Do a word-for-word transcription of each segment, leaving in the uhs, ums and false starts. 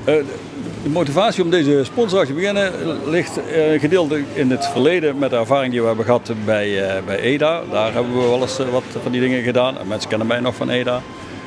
De motivatie om deze sponsoractie te beginnen ligt uh, gedeeltelijk in het verleden met de ervaring die we hebben gehad bij, uh, bij E D A. Daar hebben we wel eens uh, wat van die dingen gedaan. En mensen kennen mij nog van E D A.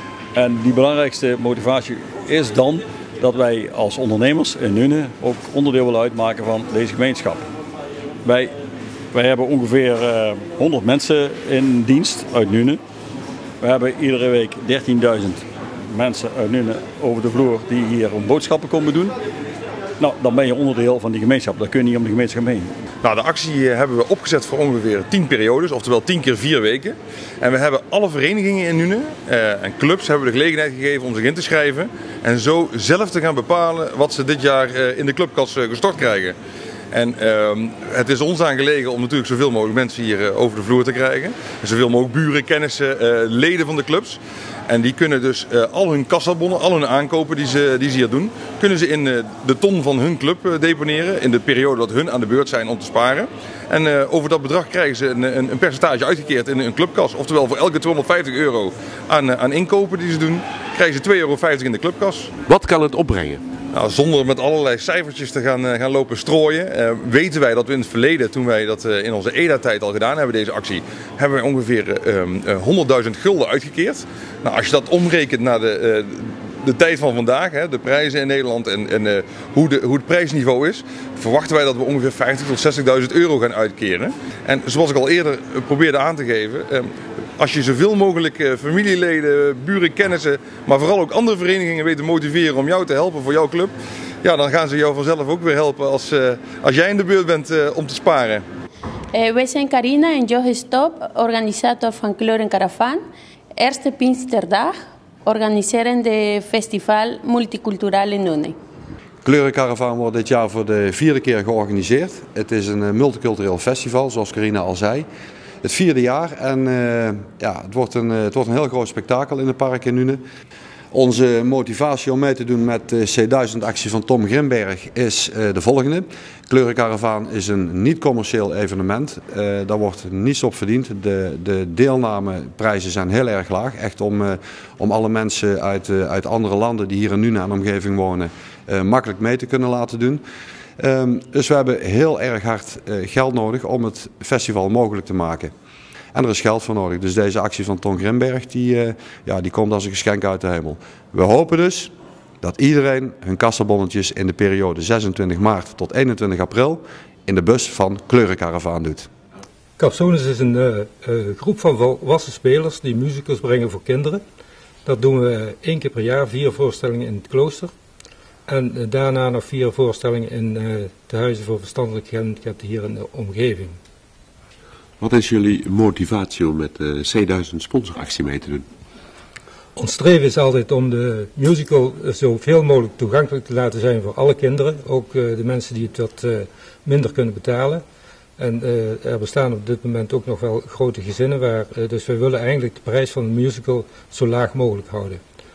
En die belangrijkste motivatie is dan dat wij als ondernemers in Nuenen ook onderdeel willen uitmaken van deze gemeenschap. Wij, wij hebben ongeveer uh, honderd mensen in dienst uit Nuenen. We hebben iedere week dertienduizend mensen uit Nuenen over de vloer die hier om boodschappen komen doen. Nou, dan ben je onderdeel van die gemeenschap. Daar kun je niet om de gemeenschap heen. Nou, de actie hebben we opgezet voor ongeveer tien periodes, oftewel tien keer vier weken. En we hebben alle verenigingen in Nuenen uh, en clubs hebben de gelegenheid gegeven om zich in te schrijven. En zo zelf te gaan bepalen wat ze dit jaar uh, in de clubkas uh, gestort krijgen. En uh, het is ons aangelegen om natuurlijk zoveel mogelijk mensen hier uh, over de vloer te krijgen. En zoveel mogelijk buren, kennissen, uh, leden van de clubs. En die kunnen dus uh, al hun kassabonnen, al hun aankopen die ze, die ze hier doen, kunnen ze in uh, de ton van hun club uh, deponeren. In de periode dat hun aan de beurt zijn om te sparen. En uh, over dat bedrag krijgen ze een, een, een percentage uitgekeerd in een clubkas. Oftewel voor elke tweehonderdvijftig euro aan, uh, aan inkopen die ze doen, krijgen ze twee euro vijftig in de clubkas. Wat kan het opbrengen? Nou, zonder met allerlei cijfertjes te gaan, uh, gaan lopen strooien, uh, weten wij dat we in het verleden, toen wij dat uh, in onze E D A-tijd al gedaan hebben, deze actie, hebben wij ongeveer uh, uh, honderdduizend gulden uitgekeerd. Nou, als je dat omrekent naar de, uh, de tijd van vandaag, hè, de prijzen in Nederland en, en uh, hoe, de, hoe het prijsniveau is, verwachten wij dat we ongeveer vijftig tot zestigduizend euro gaan uitkeren. En zoals ik al eerder probeerde aan te geven, uh, als je zoveel mogelijk uh, familieleden, buren, kennissen, maar vooral ook andere verenigingen weet te motiveren om jou te helpen voor jouw club, ja, dan gaan ze jou vanzelf ook weer helpen als, uh, als jij in de beurt bent uh, om te sparen. Uh, wij zijn Carina en Joe Stop, organisator van Kleuren Caravan. Eerste Pinksterdag organiseren de festival Multicultural in Nuenen. Kleuren Caravan wordt dit jaar voor de vierde keer georganiseerd. Het is een multicultureel festival, zoals Carina al zei. Het vierde jaar en uh, ja, het, wordt een, het wordt een heel groot spektakel in het park in Nuenen. Onze motivatie om mee te doen met de C duizend actie van Tom Grimberg is uh, de volgende. Kleuren Caravan is een niet-commercieel evenement. Uh, daar wordt niets op verdiend. De, de deelnameprijzen zijn heel erg laag. Echt om, uh, om alle mensen uit, uh, uit andere landen die hier in Nuenen en de omgeving wonen uh, makkelijk mee te kunnen laten doen. Um, dus we hebben heel erg hard uh, geld nodig om het festival mogelijk te maken. En er is geld voor nodig. Dus deze actie van Tom Grimberg die, uh, ja, die komt als een geschenk uit de hemel. We hopen dus dat iedereen hun kassabonnetjes in de periode zesentwintig maart tot eenentwintig april in de bus van Kleuren Caravan doet. Capsones is een uh, uh, groep van volwassen spelers die musicals brengen voor kinderen. Dat doen we één keer per jaar, vier voorstellingen in het klooster. En uh, daarna nog vier voorstellingen in uh, de huizen voor verstandelijk gehandicapten hier in de omgeving. Wat is jullie motivatie om met de C duizend sponsoractie mee te doen? Ons streven is altijd om de musical zoveel mogelijk toegankelijk te laten zijn voor alle kinderen. Ook uh, de mensen die het wat uh, minder kunnen betalen. En uh, er bestaan op dit moment ook nog wel grote gezinnen. Waar, uh, dus we willen eigenlijk de prijs van de musical zo laag mogelijk houden.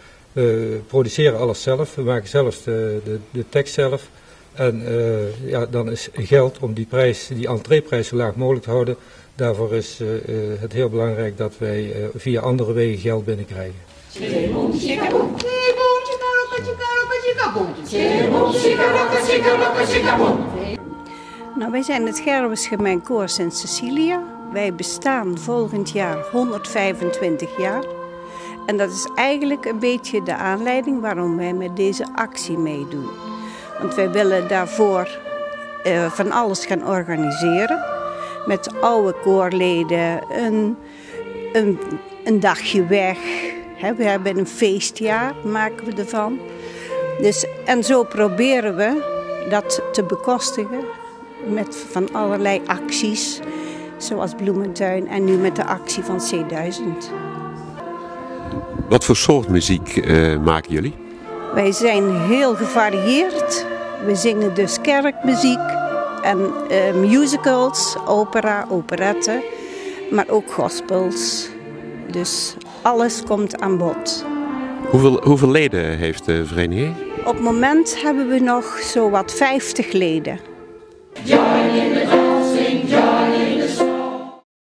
We produceren alles zelf, we maken zelfs de, de, de tekst zelf. En uh, ja, dan is geld om die, prijs, die entreeprijs zo laag mogelijk te houden. Daarvoor is uh, uh, het heel belangrijk dat wij uh, via andere wegen geld binnenkrijgen. Nou, wij zijn het Gerwes Gemeen Koor Sint-Cecilia. Wij bestaan volgend jaar honderdvijfentwintig jaar. En dat is eigenlijk een beetje de aanleiding waarom wij met deze actie meedoen. Want wij willen daarvoor uh, van alles gaan organiseren. Met oude koorleden, een, een, een dagje weg. He, we hebben een feestjaar, maken we ervan. Dus, en zo proberen we dat te bekostigen met van allerlei acties. Zoals Bloementuin en nu met de actie van C duizend. Wat voor soort muziek uh, maken jullie? Wij zijn heel gevarieerd. We zingen dus kerkmuziek en uh, musicals, opera, operetten, maar ook gospels. Dus alles komt aan bod. Hoeveel, hoeveel leden heeft de vereniging? Op het moment hebben we nog zowat vijftig leden. Ja.